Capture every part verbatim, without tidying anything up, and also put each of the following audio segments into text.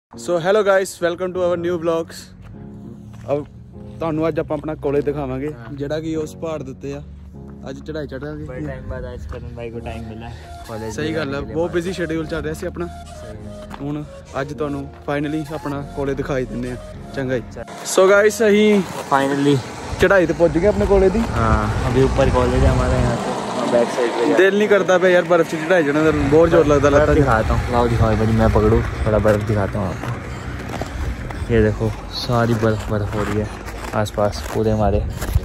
So hello guys, welcome to our new blogs. अब ਤੁਹਾਨੂੰ ਅੱਜ ਆਪਾਂ ਆਪਣਾ ਕਾਲਜ ਦਿਖਾਵਾਂਗੇ ਜਿਹੜਾ ਕਿ ਉਸ ਪਹਾੜ ਦੇ ਉੱਤੇ ਆ। ਅੱਜ ਚੜਾਈ ਚੜਾਂਗੇ ਬੜੇ ਟਾਈਮ ਬਾਅਦ ਅੱਜ ਕਰਨ ਭਾਈ ਕੋ ਟਾਈਮ ਮਿਲਾ ਕਾਲਜ। ਸਹੀ ਗੱਲ ਹੈ, ਬਹੁਤ ਬਿਜ਼ੀ ਸ਼ੈਡਿਊਲ ਚੱਲ ਰਿਹਾ ਸੀ ਆਪਣਾ। ਹੁਣ ਅੱਜ ਤੁਹਾਨੂੰ ਫਾਈਨਲੀ ਆਪਣਾ ਕਾਲਜ ਦਿਖਾਈ ਦਿੰਦੇ ਆ। ਚੰਗਾ ਜੀ। सो गाइस ਅਸੀਂ फाइनली चढ़ाई तो पहुंच गए अपने कॉलेज दी। हाँ, अभी ऊपर कॉलेज है हमारे यहाँ पे बैक साइड पे। दिल नहीं करता पे यार बर्फ से चढ़ाई जाना, बहुत जोर लगता लगता। दिखाता हूँ, लाओ दिखाओ भाई, मैं पकड़ूँ थोड़ा बर्फ दिखाता हूँ आपको। ये देखो सारी बर्फ बर्फ हो रही है आसपास पूरे हमारे।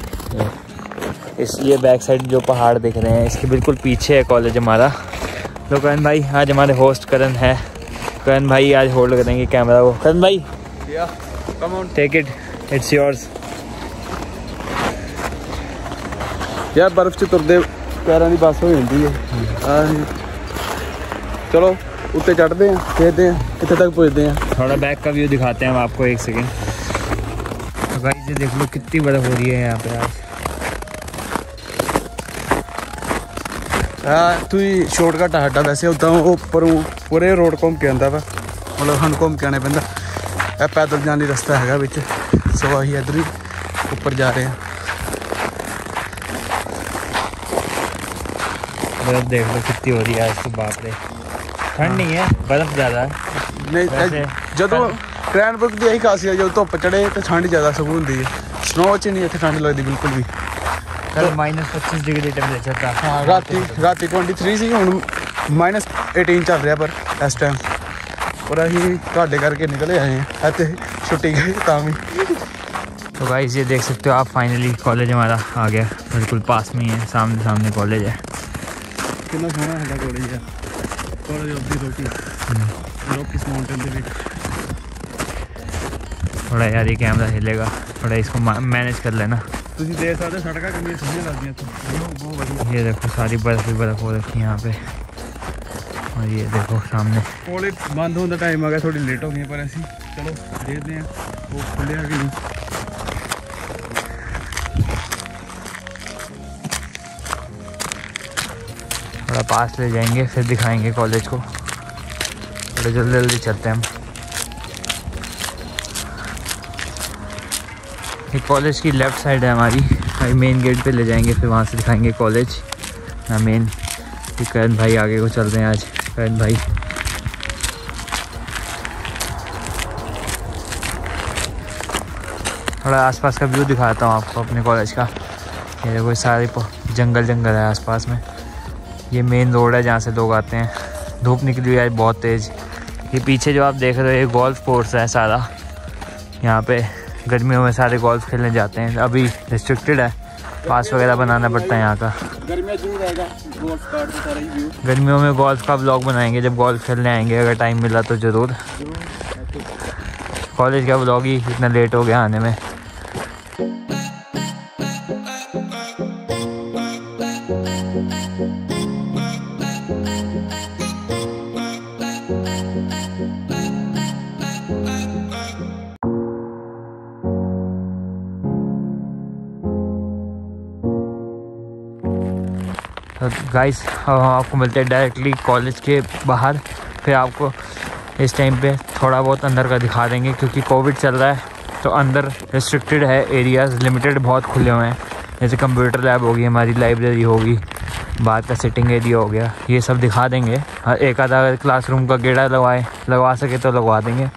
इस ये बैक साइड जो पहाड़ दिख रहे हैं इसके बिल्कुल पीछे है कॉलेज हमारा। तो करण भाई आज हमारे होस्ट करण है। करण भाई आज होल्ड करेंगे कैमरा को। करण भाई come on, take it, it's yours. यार बर्फ च तुरदे पैरों की बस हो जाती है। चलो उत्ते चढ़ते हैं, देखते हैं कितने तक पहुँचते हैं। थोड़ा बैक का व्यू दिखाते हैं हम आपको, एक सेकेंड। तो भाई ये देख लो कितनी बर्फ हो रही है यहाँ पे आज। हाँ तू शॉर्टकट है साडा, वैसे उदा उपर पूरे रोड घूम के आंदा वा, मतलब सानू घूम के आने पैंदा। यह पैदल जाने रास्ता है बिच, सो असीं इधर ही ऊपर जा रहे हैं। बर्फ देख लो कितनी हो रही है आज तो, बाप रे। ठंड नहीं है, बर्फ ज़्यादा है। नहीं जो ट्रेन बुक की यही खासियत, जो धुप चढ़े तो ठंड ज़्यादा सगों होंगी है। स्नो च नहीं इतनी ठंड लगती बिल्कुल भी। कल माइनस पच्चीस डिग्री टेम्परेचर था। हाँ राती राती ट्वेंटी थ्री सी, हुण माइनस एटीन चल रहा पर इस टाइम। और असीं तुहाडे करके निकले आए हैं, इत्थे छुट्टी गई तां भी। तो गाइस ये देख सकते हो आप, फाइनली कॉलेज हमारा आ गया, बिल्कुल पास में ही है, सामने सामने कॉलेज है। कितना सोहना साडा कॉलेज है, कॉलेज ऑफ दी रोकी रोकीस माउंटेन दे विच। थोड़ा यार ये कैमरा हिलेगा, थोड़ा इसको मैनेज कर लेना। तुसीं देख सकते सड़कां कितनी सोहणियां लगदियां इत्थे, बहुत बढ़िया। ये देखो सारी बर्फ ही बर्फ हो रखी है यहाँ पे। और ये देखो सामने कॉलेज बंद होने का टाइम आ गया, थोड़ी लेट हो गई पर असीं चलो देखते हैं वो खुलिया कि नहीं। थोड़ा पास ले जाएंगे फिर दिखाएंगे कॉलेज को। थोड़ा जल्दी जल्दी चलते हैं हम। ये कॉलेज की लेफ़्ट साइड है हमारी, भाई मेन गेट पे ले जाएंगे, फिर वहाँ से दिखाएंगे कॉलेज ना मेन। करण भाई आगे को चल रहे हैं आज। करण भाई थोड़ा आसपास का व्यू दिखाता हूँ आपको अपने कॉलेज का। ये देखो सारे जंगल जंगल है आसपास में। ये मेन रोड है जहाँ से लोग आते हैं। धूप निकली हुई है बहुत तेज़। ये पीछे जो आप देख रहे हो ये गोल्फ कोर्स है सारा। यहाँ पे गर्मियों में सारे गोल्फ खेलने जाते हैं। अभी रिस्ट्रिक्टेड है, पास वगैरह बनाना पड़ता है यहाँ का। गर्मियों में गोल्फ का व्लॉग बनाएंगे जब गोल्फ खेलने आएंगे, अगर टाइम मिला तो ज़रूर। कॉलेज का व्लॉग ही इतना लेट हो गया आने में। तो गाइस आपको मिलते हैं डायरेक्टली कॉलेज के बाहर। फिर आपको इस टाइम पे थोड़ा बहुत अंदर का दिखा देंगे, क्योंकि कोविड चल रहा है तो अंदर रिस्ट्रिक्टेड है, एरियाज़ लिमिटेड बहुत खुले हुए हैं। जैसे कंप्यूटर लैब होगी, हमारी लाइब्रेरी होगी, बाहर का सिटिंग एरिया हो गया, ये सब दिखा देंगे। हर एक आधा क्लासरूम का गेड़ा लगवाए लगवा सके तो लगवा देंगे।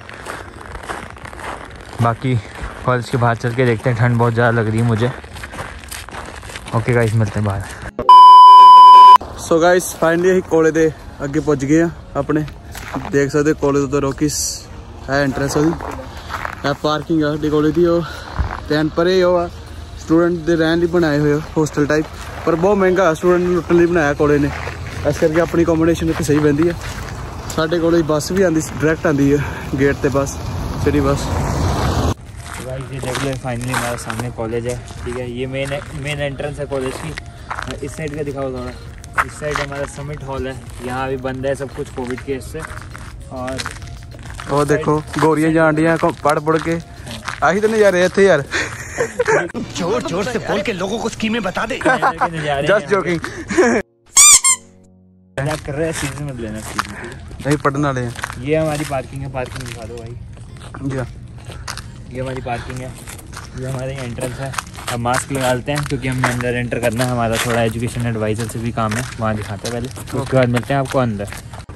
बाकी कॉलेज के बाहर चल के देखते हैं, ठंड बहुत ज़्यादा लग रही है मुझे। ओके गाइस, मिलते हैं बाहर। सो गाइस फाइनली असीं कॉलेज के अगे पुज गए हैं अपने। देख सकते कॉलेज तो रोकीस है एंट्रेंस है, पार्किंग है साडी कॉलेज की। दैन परे स्टूडेंट के रहन लिए बनाए हुए होस्टल टाइप, पर बहुत महंगा स्टूडेंट लुटन लिए बनाया कॉलेज ने, इस करके अपनी अकोमोडेशन इतने सही बहती है। साढ़े कॉलेज बस भी आती डायरैक्ट आती है गेट पर, बस सिटी बस। ये देख लो फाइनली हमारे सामने कॉलेज है, ठीक है। ये मेन मेन एंट्रेंस है कॉलेज की। इस साइड का दिखाओ थोड़ा। इस साइड हमारा समिट हॉल है, यहाँ अभी बंद है सब कुछ कोविड केस से। और वो देखो गोरियां जान डी पढ़ पढ़ के, आही तो नज़ारे इतने यार। जोर जोर से बोल के लोगों को स्कीमें बता दे। Just joking. मजाक कर रहे हैं, सीधे मत लेना सीधे। नहीं पढ़ने वाले हैं। ये हमारी पार्किंग है, पार्किंग दिखा दो भाई। क्या ये हमारी पार्किंग है, ये हमारे एंट्रेंस है। अब मास्क लगा लेते हैं क्योंकि हमने अंदर एंटर करना है, हमारा थोड़ा एजुकेशन एडवाइज़र से भी काम है, वहाँ दिखाते हैं पहले, उसके बाद मिलते हैं आपको अंदर।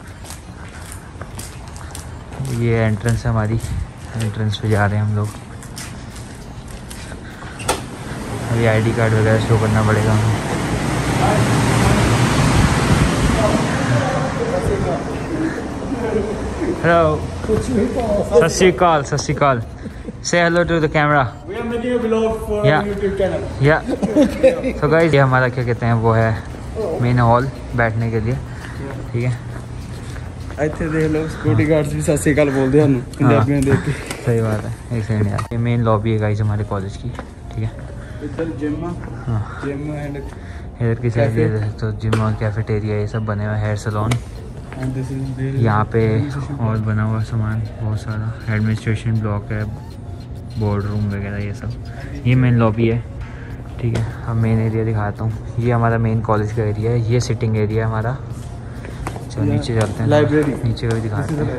ये एंट्रेंस है हमारी, एंट्रेंस पे जा रहे हैं हम लोग। अभी आईडी कार्ड वगैरह शो करना पड़ेगा हमें। हेलो, सत श्री अकाल, सत श्री अकाल। Say hello to the camera. We are making a vlog for Yeah. YouTube channel. Yeah. So guys, ये हमारा क्या कहते हैं वो है मेन हॉल बैठने के लिए, ठीक है। ਇੱਥੇ ਦੇਖ ਲਓ सिक्योरिटी गार्ड्स भी सत श्री अकाल बोलते हैं पंजाबी में देख के। सही बात है, एक सेकंड यार। ये मेन लॉबी है गाइस हमारे कॉलेज की, ठीक है। इधर जिम हाँ, जिम एंड इधर की साइड ये तो जिम और कैफेटेरिया ये सब बने हुए, hair salon and this is यहाँ पे और बना हुआ सामान बहुत सारा, एडमिनिस्ट्रेशन ब्लॉक है, बोर्ड रूम वगैरह ये सब। ये मेन लॉबी है, ठीक है। अब मेन एरिया दिखाता हूँ, ये हमारा मेन कॉलेज का एरिया है, ये सिटिंग एरिया है हमारा। चलो नीचे चलते हैं, लाइब्रेरी नीचे का भी दिखाते हैं।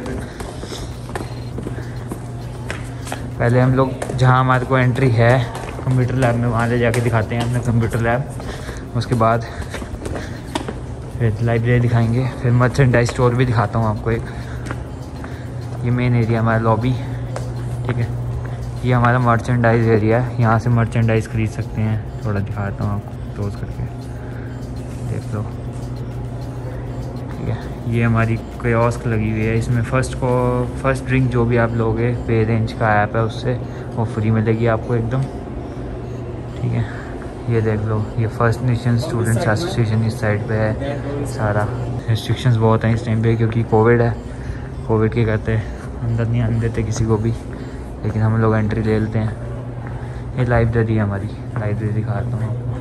पहले हम लोग जहाँ हमारे को एंट्री है कंप्यूटर लैब में, वहाँ ले जाके दिखाते हैं अपना कंप्यूटर लैब। उसके बाद फिर लाइब्रेरी दिखाएंगे, फिर मर्चेंडाइज स्टोर भी दिखाता हूँ आपको एक। ये मेन एरिया हमारा लॉबी, ठीक है। ये हमारा मर्चेंडाइज एरिया है, यहाँ से मर्चेंडाइज खरीद सकते हैं। थोड़ा दिखाता हूँ आपको क्लोज करके, देख लो, ठीक है। ये हमारी कियोस्क लगी हुई है, इसमें फ़र्स्ट को फर्स्ट ड्रिंक जो भी आप लोगे पे रेंज का ऐप है उससे वो फ्री मिलेगी आपको एकदम, ठीक है। ये देख लो, ये फर्स्ट नेशन स्टूडेंट्स एसोसिएशन इस साइड पे है सारा। रिस्ट्रिक्शंस बहुत हैं इस टाइम पे क्योंकि कोविड है, कोविड के कहते अंदर नहीं आने देते किसी को भी, लेकिन हम लोग एंट्री ले लेते हैं। ये लाइब्रेरी है हमारी, लाइब्रेरी दिखाता हूँ आपको।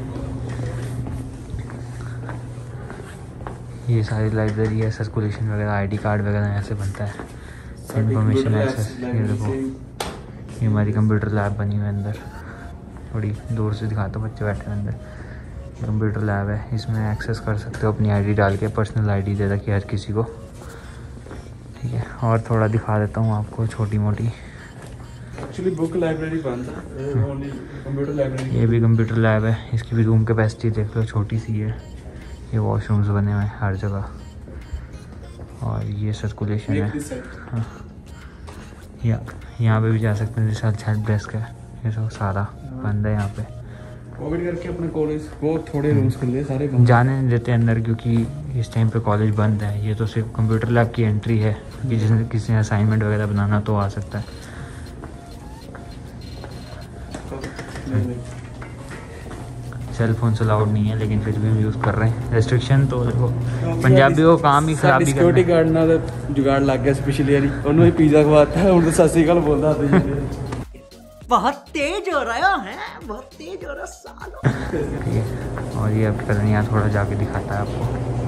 ये सारी लाइब्रेरी है, सर्कुलेशन वगैरह, आईडी कार्ड वगैरह यहाँ से बनता है, इन्फॉर्मेशन एक्सेस। ये देखो, ये हमारी कंप्यूटर लैब बनी हुई है अंदर, थोड़ी दूर से दिखाता हूँ, बच्चे बैठे हैं अंदर। कंप्यूटर लैब है, इसमें एक्सेस कर सकते हो अपनी आईडी डाल के, पर्सनल आईडी दे रखी है हर किसी को, ठीक है। और थोड़ा दिखा देता हूँ आपको छोटी मोटी। एक्चुअली बुक लाइब्रेरी बंद है, ओनली कंप्यूटर लाइब्रेरी। ये भी कंप्यूटर लैब है, इसकी भी रूम कैपेसिटी देख लो, छोटी सी है। ये वॉशरूम्स बने हुए हैं हर जगह, और ये सर्कुलेशन है। हाँ, या यहाँ पे भी जा सकते हैं, जैसे हेल्प डेस्क है, ये सब सारा बंद है यहाँ पे। कोविड करके अपने कॉलेज को थोड़े रूम्स खुले, सारे बंद। जाने नहीं देते अंदर क्योंकि इस टाइम पे कॉलेज बंद है। ये तो सिर्फ कंप्यूटर लैब की एंट्री है कि जिसने किसी ने असाइनमेंट वगैरह बनाना तो आ सकता है। सेल फोन अलाउड नहीं है, लेकिन फिर भी हम यूज़ कर रहे हैं। रेस्ट्रिक्शन तो देखो, पंजाबी को काम ही खराब ही सिक्योरिटी गार्ड नाल जुगाड़ लग गया पिछली बारी, उन्होंने ही पिज़्ज़ा खवाता है, उन तो सत श्री अकाल बोलता है। बहुत तेज हो रहा है, बहुत तेज हो रहा सालो। ठीक है, और ये अब पता नहीं, यहाँ थोड़ा जाके दिखाता है आपको।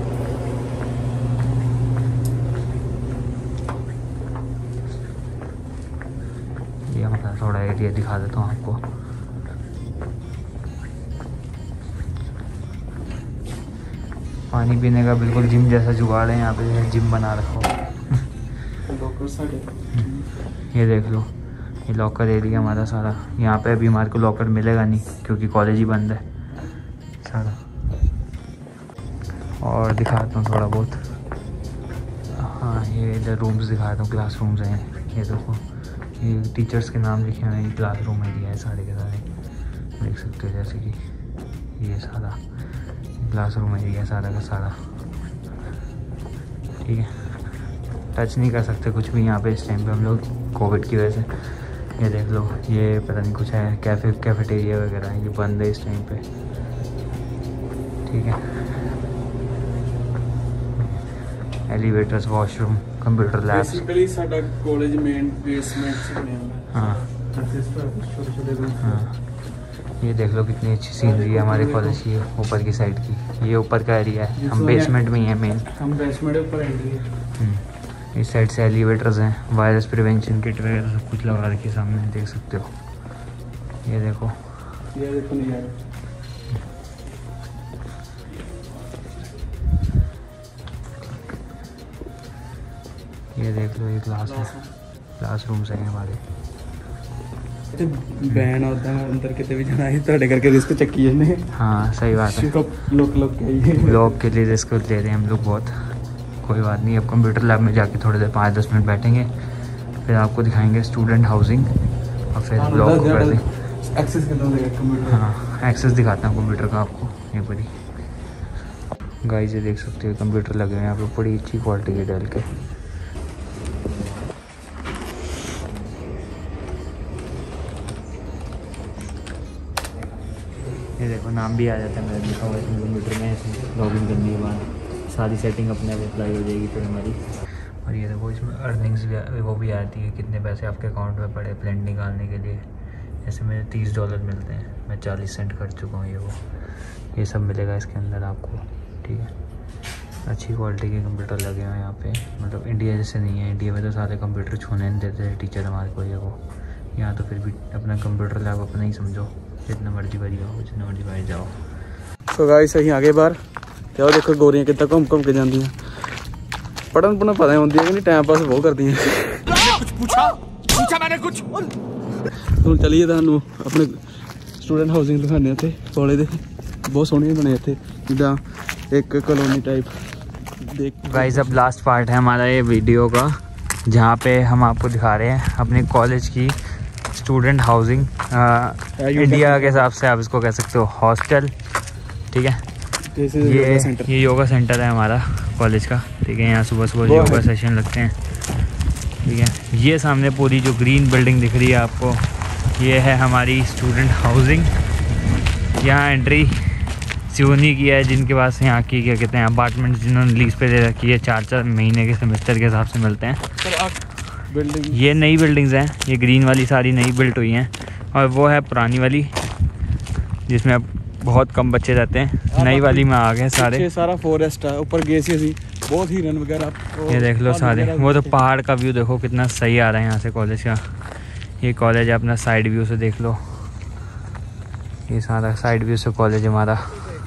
ये हमारा थोड़ा एरिया दिखा देता हूँ आपको। पानी पीने का बिल्कुल जिम जैसा जुगाड़ है यहाँ पे, जिम बना रखा हो। ये देख लो, ये लॉकर एरिया हमारा सारा। यहाँ पे अभी हमारे को लॉकर मिलेगा नहीं क्योंकि कॉलेज ही बंद है सारा। और दिखाता हूँ थोड़ा बहुत। हाँ, ये इधर रूम्स दिखाता हूँ, क्लास रूम्स हैं। ये देखो, ये टीचर्स के नाम लिखे हुए हैं, क्लास रूम एरिया है सारे के सारे, देख सकते हो। जैसे कि ये सारा क्लास रूम एरिया सारा का सारा, ठीक है। टच नहीं कर सकते कुछ भी यहाँ पे इस टाइम पे हम लोग, कोविड की वजह से। ये देख लो, ये पता नहीं कुछ है, कैफे कैफेटेरिया वगैरह, ये बंद है इस टाइम पे, ठीक है। Elevators, washroom, computer lab. Basically साडा कॉलेज मेन बेसमेंट से बना हुआ है। हाँ छोटे-छोटे रूम। हाँ, ये देख लो कितनी अच्छी सीनरी है हमारे कॉलेज की, ऊपर की साइड की। ये ऊपर का एरिया है, हम बेसमेंट में ही है मेन। हम बेसमेंट ऊपर एंट्री है। इस साइड से एलिवेटर्स हैं, वायरस प्रिवेंशन किट वगैरह सब कुछ लगा रखी है सामने, देख सकते हो। ये देखो, ये देखो नहीं यार, ये देख लो, ये क्लास है, क्लास रूम्स हैं हमारे। बैन होता है अंदर कितने भी जाना है ਤੁਹਾਡੇ करके रिस्क चक्की है। हाँ सही बात है, लोग लोग लोग के लिए रिस्क ले रहे हैं हम लोग बहुत। कोई बात नहीं, अब कंप्यूटर लैब में जाके थोड़ी देर पाँच दस मिनट बैठेंगे, फिर आपको दिखाएंगे स्टूडेंट हाउसिंग और फिर ब्लॉग को कर देंगे एक्सेस कंप्यूटर। हाँ एक्सेस दिखाता हूँ कंप्यूटर का आपको यहीं पर ही। गाइस ये देख सकते हो कंप्यूटर लगे हुए हैं यहाँ पे, बड़ी अच्छी क्वालिटी के डेल के। ये देखो नाम भी आ जाता है मेरा लिखा हुआ है कंप्यूटर में, ऐसे लॉगिन करने के बाद सारी सेटिंग अपने आप अप्लाई हो जाएगी फिर हमारी। और ये देखो इसमें अर्निंग्स भी वो भी आती है, कितने पैसे आपके अकाउंट में पड़े प्लेंट निकालने के लिए। ऐसे मेरे तीस डॉलर मिलते हैं, मैं चालीस सेंट कर चुका हूँ। ये वो ये सब मिलेगा इसके अंदर आपको, ठीक है। अच्छी क्वालिटी के कंप्यूटर लगे हुए हैं यहाँ पे, मतलब इंडिया जैसे नहीं है। इंडिया में तो सारे कंप्यूटर छूने नहीं देते हैं टीचर हमारे को, ये वो। यहाँ तो फिर भी अपना कंप्यूटर लैब अपना ही समझो, जितना मर्जी बारी जाओ, जितना मर्जी बाहर जाओ। सो गाइस असीं आगे बाहर ते ਉਹ देखो गोरियां कितना घूम घूम के जांदियां, पढ़न पुढ़न पता नहीं होंदी है कि नहीं, टाइम पास बहुत करती हैं। कुछ पूछा पूछा मैंने कुछ। ਹੁਣ चलिए ਤੁਹਾਨੂੰ अपने स्टूडेंट हाउसिंग दिखाने इत्थे कॉलेज दे, बहुत सोहने बने इत्थे जिद्दां एक कॉलोनी टाइप। देख गाइस अब लास्ट पार्ट है हमारा ये वीडियो का, जहाँ पे हम आपको दिखा रहे हैं अपने कॉलेज की स्टूडेंट हाउसिंग। इंडिया के हिसाब से आप इसको कह सकते हो हॉस्टल, ठीक है। ये ये योगा सेंटर है हमारा कॉलेज का, ठीक है। यहाँ सुबह सुबह योगा सेशन लगते हैं, ठीक है। ये सामने पूरी जो ग्रीन बिल्डिंग दिख रही है आपको, ये है हमारी स्टूडेंट हाउसिंग। यहाँ एंट्री सिवनी की है, जिनके पास यहाँ की क्या कहते हैं अपार्टमेंट जिन्होंने लीज पे दे रखी है, चार चार महीने के सेमेस्टर के हिसाब से मिलते हैं। बिल्डिंग ये नई बिल्डिंग्स हैं, ये ग्रीन वाली सारी नई बिल्ट हुई हैं, और वो है पुरानी वाली जिसमें अब बहुत कम बच्चे रहते हैं। नई वाली में आ गए सारे, सारा फॉरेस्ट है, ऊपर गए सी बहुत हिरन वगैरह। ये देख लो सारे, वो तो पहाड़ का व्यू देखो कितना सही आ रहा है यहाँ से कॉलेज का। ये कॉलेज है, अपना साइड व्यू से देख लो, ये सारा साइड व्यू से कॉलेज हमारा।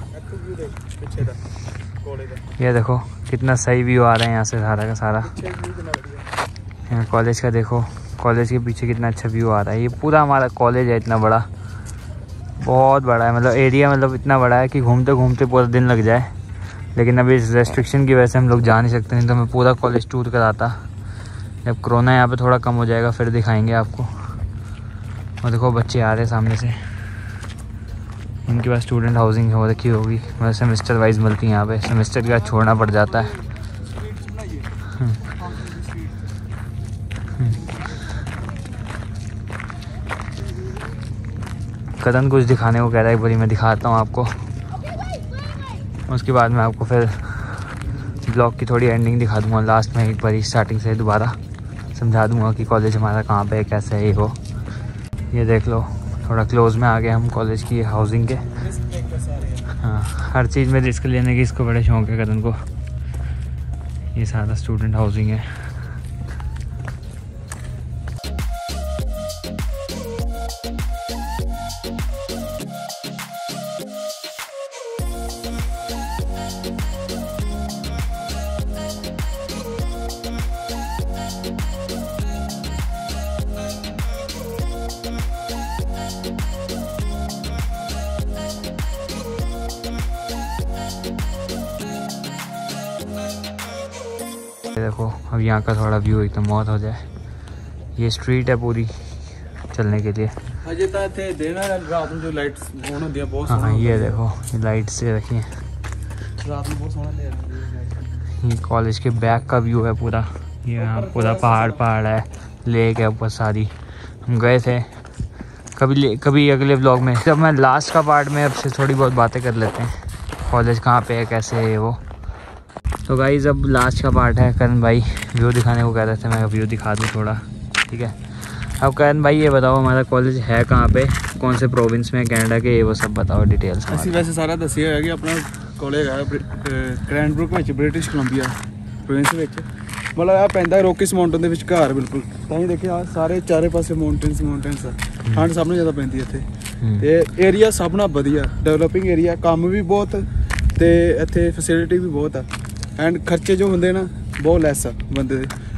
ये देखो कितना सही व्यू आ रहा है यहाँ से सारा का सारा। यहाँ कॉलेज का देखो, कॉलेज के पीछे कितना अच्छा व्यू आ रहा है। ये पूरा हमारा कॉलेज है, इतना बड़ा, बहुत बड़ा है, मतलब एरिया मतलब इतना बड़ा है कि घूमते घूमते पूरा दिन लग जाए। लेकिन अभी इस रेस्ट्रिक्शन की वजह से हम लोग जा नहीं सकते, नहीं तो मैं पूरा कॉलेज टूर कराता। जब कोरोना यहाँ पे थोड़ा कम हो जाएगा फिर दिखाएंगे आपको। और देखो बच्चे आ रहे हैं सामने से, इनके पास स्टूडेंट हाउसिंग हो रखी होगी, मतलब सेमेस्टर वाइज मिलती है यहाँ पे, सेमेस्टर के बाद छोड़ना पड़ जाता है। कदन कुछ दिखाने को कह रहा है, एक बारी मैं दिखाता हूँ आपको, उसके बाद मैं आपको फिर ब्लॉग की थोड़ी एंडिंग दिखा दूँगा। लास्ट में एक बारी स्टार्टिंग से दोबारा समझा दूँगा कि कॉलेज हमारा कहाँ पे है, कैसे है ये वो। ये देख लो थोड़ा क्लोज में आ गए हम कॉलेज की हाउसिंग के। हाँ हर चीज़ में रिस्क लेने की इसको बड़े शौक है कदन को। ये सारा स्टूडेंट हाउसिंग है। देखो अब यहाँ का थोड़ा व्यू एकदम मौत हो जाए। ये स्ट्रीट है पूरी चलने के लिए। अजे तो थे देना रात में जो लाइट्स ऑन होती है बहुत। हाँ ये देखो ये लाइट से रखी है, रात में बहुत सोना ले रहा है। ये कॉलेज के बैक का व्यू है पूरा। ये यहाँ पूरा पहाड़ पहाड़ है, लेक है ऊपर सारी। हम गए थे कभी कभी अगले ब्लॉग में, जब मैं लास्ट का पार्ट में अब से थोड़ी बहुत बातें कर लेते हैं कॉलेज कहाँ पे है कैसे है वो। तो गाइस अब लास्ट का पार्ट है, करण भाई व्यू दिखाने को कह रहे थे, मैं व्यू दिखा दूँ थोड़ा, ठीक है। अब करण भाई ये बताओ हमारा कॉलेज है कहाँ पे, कौन से प्रोविंस में, कनाडा के, ये वो सब बताओ डिटेल्स। ਅਸੀਂ वैसे सारा दसिया है कि अपना कॉलेज है क्रैनब्रुक ਵਿੱਚ ਬ੍ਰਿਟਿਸ਼ ਕੋਲੰਬੀਆ प्रोविंस ਵਿੱਚ, मतलब ਆ ਪੈਂਦਾ ਰੌਕੀਸ ਮਾਊਂਟਨ ਦੇ ਵਿਚਕਾਰ ਬਿਲਕੁਲ। ਤਾਂ ਹੀ ਦੇਖਿਆ ਸਾਰੇ ਚਾਰੇ ਪਾਸੇ ਮਾਊਂਟਨਸ ਮਾਊਂਟਨਸ ਆ, ਠੰਡ ਸਭ ਨੂੰ ਜ਼ਿਆਦਾ ਪੈਂਦੀ ਇੱਥੇ। ਤੇ ਏਰੀਆ ਸਭ ਨਾਲ ਵਧੀਆ, ਡਿਵੈਲਪਿੰਗ ਏਰੀਆ, ਕੰਮ ਵੀ ਬਹੁਤ ਤੇ ਇੱਥੇ ਫੈਸਿਲਿਟੀ ਵੀ ਬਹੁਤ ਆ। ਐਂਡ ਖਰਚੇ ਜੋ ਹੁੰਦੇ ਨਾ ਬਹੁਤ ਲੈਸ ਆ ਬੰਦੇ ਦੇ।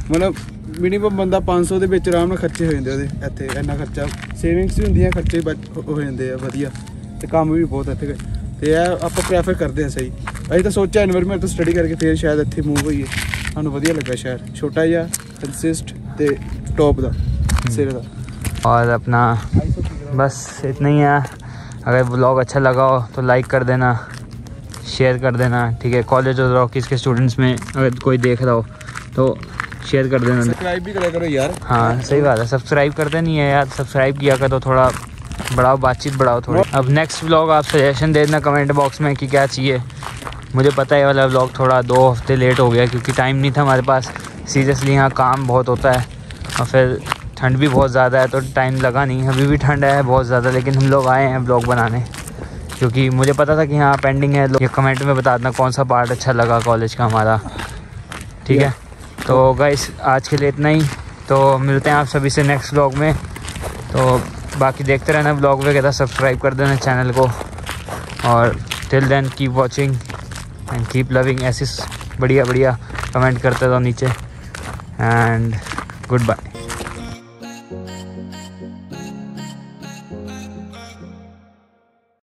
मतलब ਮਿਨੀਮਮ ਬੰਦਾ ਪੰਜ ਸੌ ਦੇ ਵਿੱਚ ਆਰਾਮ ਨਾਲ ਖਰਚੇ ਹੋ ਜਾਂਦੇ ਉਹਦੇ ਇੱਥੇ ਇੰਨਾ ਖਰਚਾ ਸੇਵਿੰਗਸ ਵੀ ਹੁੰਦੀਆਂ ਖਰਚੇ ਹੋ ਜਾਂਦੇ ਆ ਵਧੀਆ ਤੇ ਕੰਮ ਵੀ ਬਹੁਤ ਇੱਥੇ ਤੇ ਇਹ ਆਪਾਂ ਪ੍ਰੈਫਰ ਕਰਦੇ ਹਾਂ ਸਹੀ ਅਸੀਂ ਤਾਂ ਸੋਚਿਆ ਐਨਵਾਇਰਨਮੈਂਟ ਤੋਂ ਸਟੱਡੀ ਕਰਕੇ ਫਿਰ ਸ਼ਾਇਦ ਇੱਥੇ ਮੂਵ ਹੋਈਏ ਸਾਨੂੰ ਵਧੀਆ ਲੱਗਾ ਸ਼ਹਿਰ ਛੋटा ਜਿਹਾ कंसिस्ट ਤੇ टॉप ਦਾ सिरे ਦਾ और अपना बस इतना ही है। अगर ब्लॉग अच्छा लगा हो तो लाइक कर देना शेयर कर देना ठीक है। कॉलेज और रॉकीज़ के स्टूडेंट्स में अगर कोई देख रहा हो तो शेयर कर देना सब्सक्राइब भी करा करो यार। हाँ सही बात है सब्सक्राइब करते नहीं है यार सब्सक्राइब किया कर तो थोड़ा बढ़ाओ बातचीत बढ़ाओ थोड़ी। अब नेक्स्ट व्लॉग आप सजेशन दे देना कमेंट बॉक्स में कि क्या चाहिए। मुझे पता है वाला व्लॉग थोड़ा दो हफ्ते लेट हो गया क्योंकि टाइम नहीं था हमारे पास सीरियसली यहाँ काम बहुत होता है और फिर ठंड भी बहुत ज़्यादा है तो टाइम लगा नहीं। अभी भी ठंड है बहुत ज़्यादा लेकिन हम लोग आए हैं व्लॉग बनाने क्योंकि मुझे पता था कि हाँ पेंडिंग है। ये कमेंट में बता देना कौन सा पार्ट अच्छा लगा कॉलेज का हमारा ठीक है। तो गाइस आज के लिए इतना ही तो मिलते हैं आप सभी से नेक्स्ट व्लॉग में। तो बाकी देखते रहना व्लॉग वगैरह सब्सक्राइब कर देना चैनल को और till then keep watching and keep loving ऐसे बढ़िया बढ़िया कमेंट करते रहो नीचे एंड गुड बाय।